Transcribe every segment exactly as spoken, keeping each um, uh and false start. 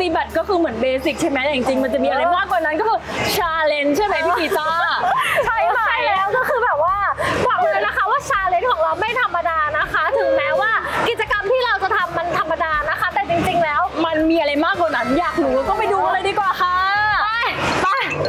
ตีแบตก็คือเหมือนเบสิกใช่ไหมแต่จริงๆมันจะมีอะไรมากกว่านั้นก็คือชาเลนจ์ใช่ไหมพี่กีตาร์ใช่ไหมแล้วก็คือแบบว่าบอกเลยนะคะว่าชาเลนจ์ของเราไม่ธรรมดานะคะถึงแม้ว่ากิจกรรมที่เราจะทำมันธรรมดานะคะแต่จริงๆแล้วมันมีอะไรมากกว่านั้นอยากรู้ก็ไปดูเลยดีกว่าค่ะไปไป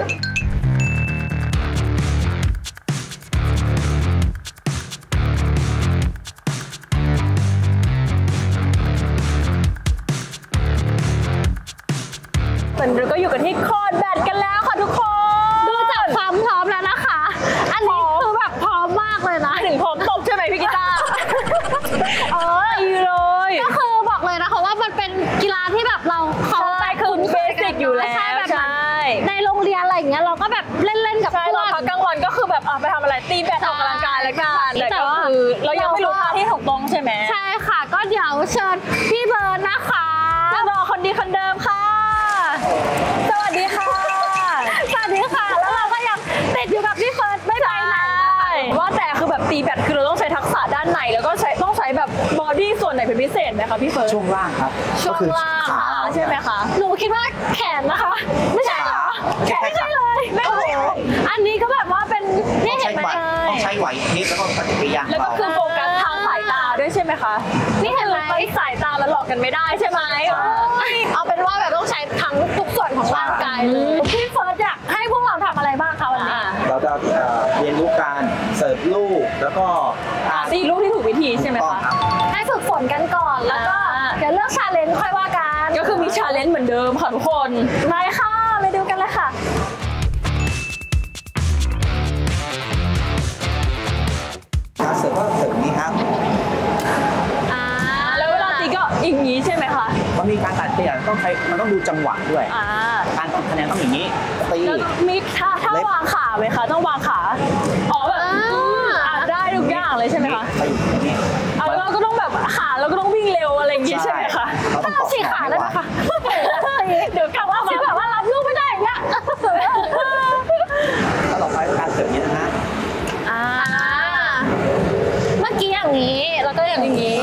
ตอนนี้เราก็อยู่กันที่คอร์ดแบดกันแล้วค่ะทุกคนดูจากความพร้อมแล้วนะคะอันนี้คือแบบพร้อมมากเลยนะถึงพร้อมตบใช่ไหมพี่กีตาร์เอออยู่เลยก็คือบอกเลยนะคะว่ามันเป็นกีฬาที่แบบเราเขาใจคือเบสิกอยู่แล้วใช่แบบในโรงเรียนอะไรอย่างเงี้ยเราก็แบบเล่นๆกับเพื่อนพักกลางวันก็คือแบบไปทำอะไรตีแบดออกกำลังกายแล้วกันแต่ก็คือเรายังไม่รู้ท่าที่ถูกต้องใช่ไหมใช่ค่ะก็เดี๋ยวเชิญพี่เบิร์นนะคะพี่เบิร์นคนดีคนเดิมค่ะสวัสดีค่ะสวัสดีค่ะแล้วเราก็ยังติดอยู่กับพี่เฟิร์สไม่ไปไหนว่าแต่คือแบบตีแบดคือเราต้องใช้ทักษะด้านไหนแล้วก็ใช้ต้องใช้แบบบอดี้ส่วนไหนเป็นพิเศษไหมคะพี่เฟิร์สช่วงล่างครับช่วงล่างใช่ไหมคะหนูคิดว่าแขนนะคะไม่ใช่เหรอแขนไม่ใช่เลยไม่ใช่อันนี้ก็แบบว่าเป็นนี่เห็นไหมต้องใช้ไหวพริบแล้วก็ปฏิกิริยาแล้วก็คือโฟกัสทางสายตาด้วยใช่ไหมคะนี่เห็นไหมสายตาแล้วหลอกกันไม่ได้ใช่ไหมเอาเป็นว่าแบบต้องใช้ทั้งทุกส่วนของร่างกายเลยพี่เฟิร์สอยากให้พวกเราทำอะไรบ้างคะวันนี้เราจะเรียนรู้การเสิร์ฟลูกแล้วก็ตีลูกที่ถูกวิธีใช่ไหมคะให้ฝึกฝนกันก่อนแล้วก็เดี๋ยวเลือกชาเลนจ์ค่อยว่ากันก็คือมีชาเลนจ์เหมือนเดิมค่ะทุกคนไปค่ะไปดูกันเลยค่ะการเสิร์ฟก็เสิร์ฟนี้ครับแล้วเวลาตีก็อย่างนี้ใช่ไหมคะมันมีการตัดเปลี่ยนต้องใช้มันต้องดูจังหวะด้วยการตัดคะแนนต้องอย่างนี้ตีมีท่าท่าวางขาไหมคะต้องวางขาอ๋อแบบได้ทุกอย่างเลยใช่ไหมคะไปอย่างนี้เราก็ต้องแบบขาเราก็ต้องวิ่งเร็วอะไรอย่างงี้ใช่ไหมคะถ้าเราฉีกขาได้ไหมคะเดี๋ยวกลับว่ามาแบบว่ารับลูกไม่ได้อย่างเงี้ยถ้าเราไปการเสิร์ฟนี้นะอ่าเมื่อกี้อย่างนี้แล้วก็อย่างนี้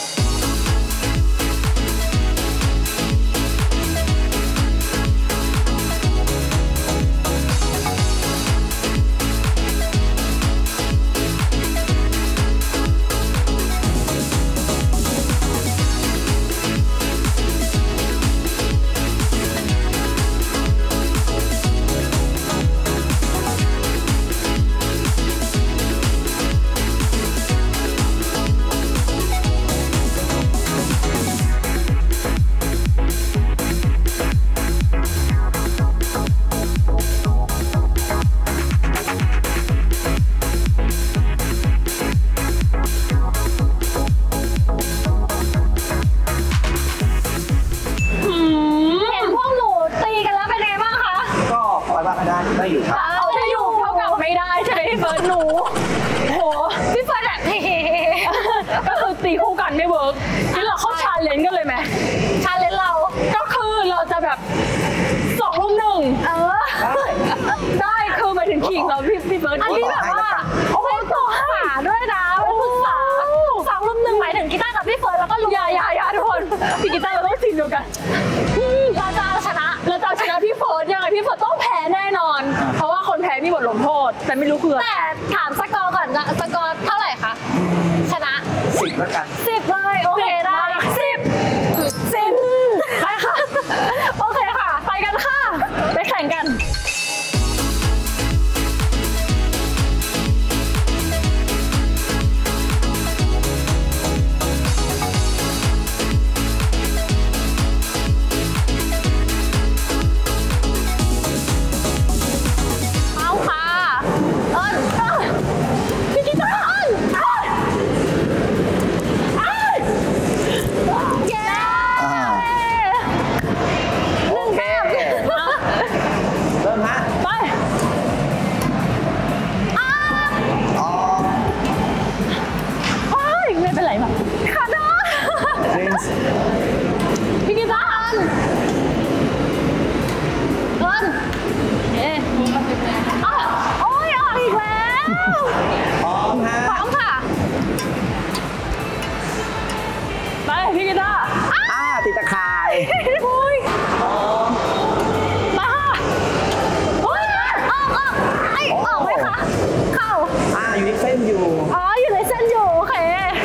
ได้อยู่ครับเอาได้อยู่เท่ากับไม่ได้ใช่ไหมพี่เฟิร์สหนูโหพี่เฟิร์สแบบก็คือตีคู่กันไม่เวิร์กที่เราเข้าชาเลนจ์กันเลยไหมชาเลนจ์เราก็คือเราจะแบบสองรุ่มหนึ่งเออได้คือหมายถึงขิงเราพี่พี่เฟิร์สอันนี้แบบว่าโอ้โหต่อขาด้วยนะปรึกษาสองรุ่มหนึ่งหมายถึงกีตาร์กับพี่เฟิร์สแล้วก็ลุยายายาทุกคนพี่กีตาร์เราต้องทีมเดียวกันเราจะชนะเราจะชนะพี่เฟิร์สยังไงพี่เฟิร์สต้องแพ้แน่นอนเพราะว่าคนแพ้มีบทลงโทษแต่ไม่รู้คือแต่ถามสกอร์ก่อนสกอร์เท่าไหร่คะชนะสิบแล้วกันสิบเลยโอเคได้สิบสิบไปค่ะโอเคค่ะไปกันค่ะไปแข่งกันเอยู่ในเส้นอยู่อ๋ออยู่ในเส้นอยู่โอเค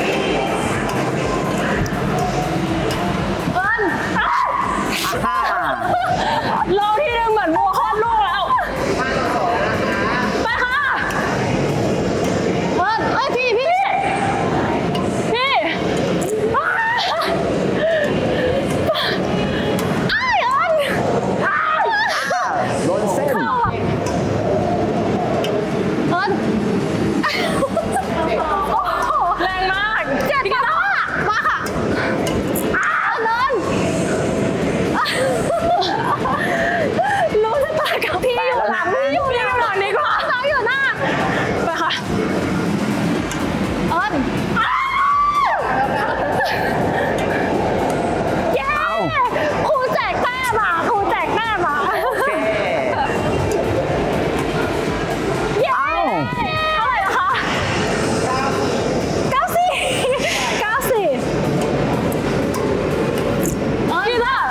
เอิญอ่าโลที่หนึ่งเหมือนวัวคลอดลูกแล้วไปค่ะเอิญเอ้ยพี่พี่พี่ไอ้เอิญโดนเส้นเอิญแรงมากเจ็บปะมาค่ะอ้าวเดินรู้ชะตากรรมพี่อยู่หลังพี่อยู่พี่อยู่หลังดีกว่าน้องอยู่หน้าไปค่ะเอิญเย้ครูแจกแต้มอ่ะครูแจกแต้มอ่ะโอเคเย้เท่าไหร่นะคะเก้าสี่เก้าสี่พี่ล่ะ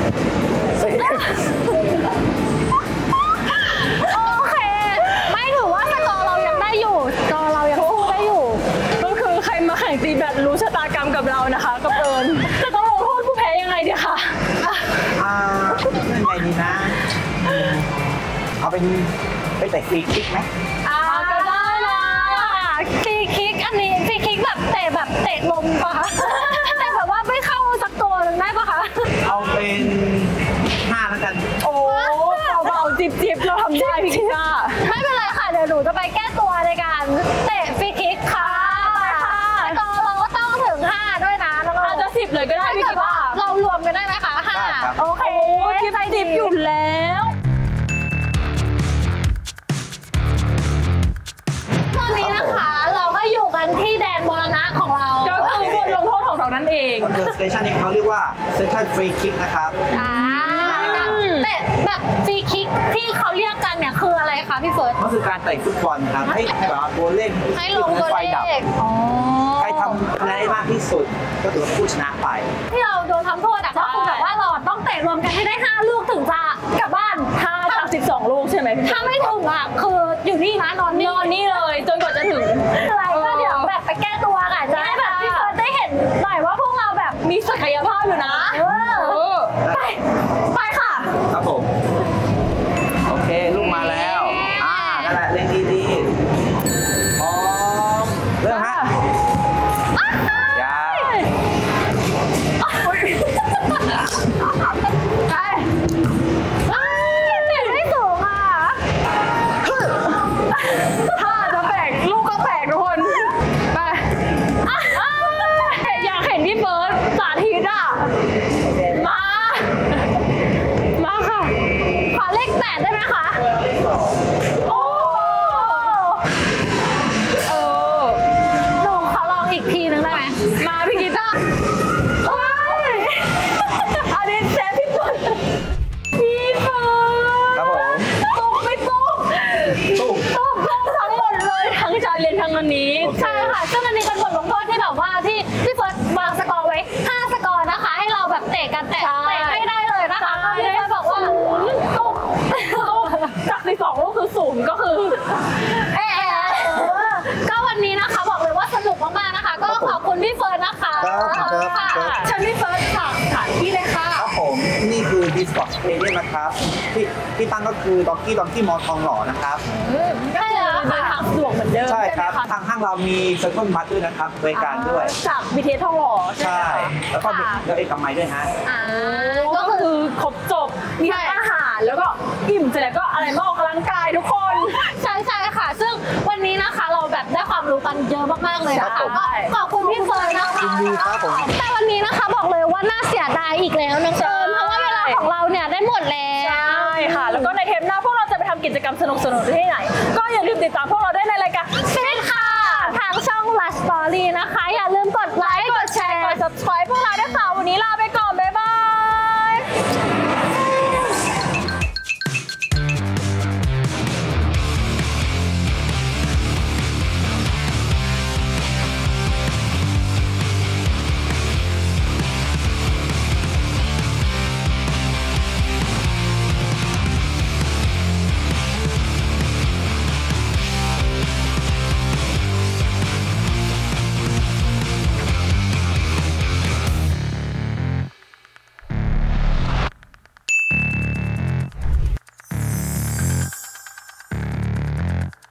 โอเค ไม่ถือว่าสกอร์เรายังได้อยู่สกอร์เรายังสู้ได้อยู่ก็คือใครมาแข่งตีแบดรู้ชะตากรรมกับเรานะคะ กับเอิญจะต้องลงโทษผู้แพ้ยังไงดีคะอ่ายังไงดีนะ เอาเป็นไปเตะฟรีคิกไหมอ่าก็ได้นะฟรีคิกอันนี้ฟรีคิกแบบเตะแบบเตะลมปะคะแต่แบบว่าไม่เข้าสักตัวหนึงได้ปะคะเอาเป็นห้าแล้วกันโอ้เบาๆจิบๆเราทำได้พี่กิต้าไม่เป็นไรค่ะเดี๋ยวหนูจะไปแก้ตัวในการเตะฟรีคิกค่ะสกอร์เราก็ต้องถึงห้าด้วยนะน้องอาจจะสิบเลยก็ได้ถ้าพี่เกิดกิว่าต้าเรารวมกันได้ไหมคะห้าได้ครับโอเคโอ้ยกิต้าจิบอยู่แล้วตอนนี้นะคะเราก็อยู่กันที่แดนมรณะของเราก็คือบทลงโทษของเรานั่นเองบนเรือสเตชันนี้เขาเรียกว่าเซนทรัลฟรีคิกนะครับอ่าแต่แบบฟรีคิกที่เขาเรียกกันเนี่ยคืออะไรคะพี่เฟิร์สก็คือการเตะฟุตบอลครับ ให้ให้แบบว่าตัวเล่นให้ลงตัวไฟเลดับขอ๋อใครทำคะแนนได้มากที่สุด ก็ถือว่าผู้ชนะไปที่เราโดนทำโทษอะก็คือแบบว่าเราต้องเตะรวมกันให้ได้ห้าลูกถึงจะกลับบ้านห้าจากสิบสองลูกใช่ไหมพี่ถ้าไม่ถึงอะคืออยู่นี่นะนอนนี่นอนนี่เลยจนกว่าจะถึงอะไรก็เดี๋ยวแบบไปแก้ตัวกันจะให้แบบพี่เฟิร์สได้เห็นหน่อยว่าพวกเราแบบมีศักยภาพอยู่นะเออเออไปไปค่ะครับผม โอเค ลูกมาแล้ว อ่า นั่นแหละ เล่นดีๆพร้อมเริ่มฮะยาไปเอ้ยเตะไม่สูงอ่ะถ้าจะแบกลูกก็แบกทุกคน ไปอยากเห็นพี่เฟิร์สสาธิตอ่ะ มา มาค่ะขอเลขแปดได้ไหมคะโอ้เออหนูขอลองอีกทีนึงได้ไหมมาพี่กีตาร์โอ้ยอันนี้เซฟพี่เฟิร์สพี่เฟิร์สครับผมตุ๊กไม่ตุ๊กตุ้มตุ๊กตุ๊กทั้งหมดเลยทั้งชาเลนจ์ทั้งอันนี้โอเคใช่ค่ะซึ่งอันนี้เป็นบทลงโทษที่แบบว่าที่พี่เฟิร์สวางสกอร์ไว้ห้าสกอร์นะคะ ให้เราแบบเตะกันแต่ใช่เตะไม่ได้เลยนะคะใช่พี่เฟิร์สบอกว่าตุ๊กตุ๊กจากสิบสองลูกคือศูนย์ก็คือเออก็วันนี้นะคะบอกเลยว่าสนุกมากๆนะคะ ก็ขอบคุณพี่เฟิร์สนะคะครับครับค่ะครับเชิญพี่เฟิร์สฝากสถานที่เลยค่ะครับผม นี่คือ b ีสปอร์ตสเตเดียมนะครับ ที่ที่ตั้งก็คือด็อกกี้ด็อกกี้มอทองหล่อนะครับก็คือเดินทางสะดวกเหมือนเดิมใช่ใช่คไหมรับคะทางห้างเรามีเซ็นทรัลบัสด้วยนะครับบริการด้วยจากบีทีเอสทองหล่อใช่ใช่ไหมคะแล้วก็มีแล้วเอกมัยด้วยฮะอ่าก็คือครบจบ มีทั้งอาหารแล้วก็อิ่มเสร็จแล้วก็อะไรมาออกกำลังกายทุกคนใช่ใช่ค่ะ ซึ่งวันนี้นะคะเราแบบได้ความรู้กันเยอะมากๆเลยนะครัคะบผมก็ขอบคุณพี่เฟิร์นนะคะยินดีครับผมแต่วันนี้นะคะบอกเลยว่าน่าเสียดายอีกแล้วน้องเฟิร์นเพราะว่าเวลาของเราเนี่ยได้หมดแล้วใช่ค่ะ แล้วก็ในเทปหน้าพวกเราจะไปทำกิจกรรมสนุกๆที่ไหน ก็อย่าลืมติดตามพวกเรา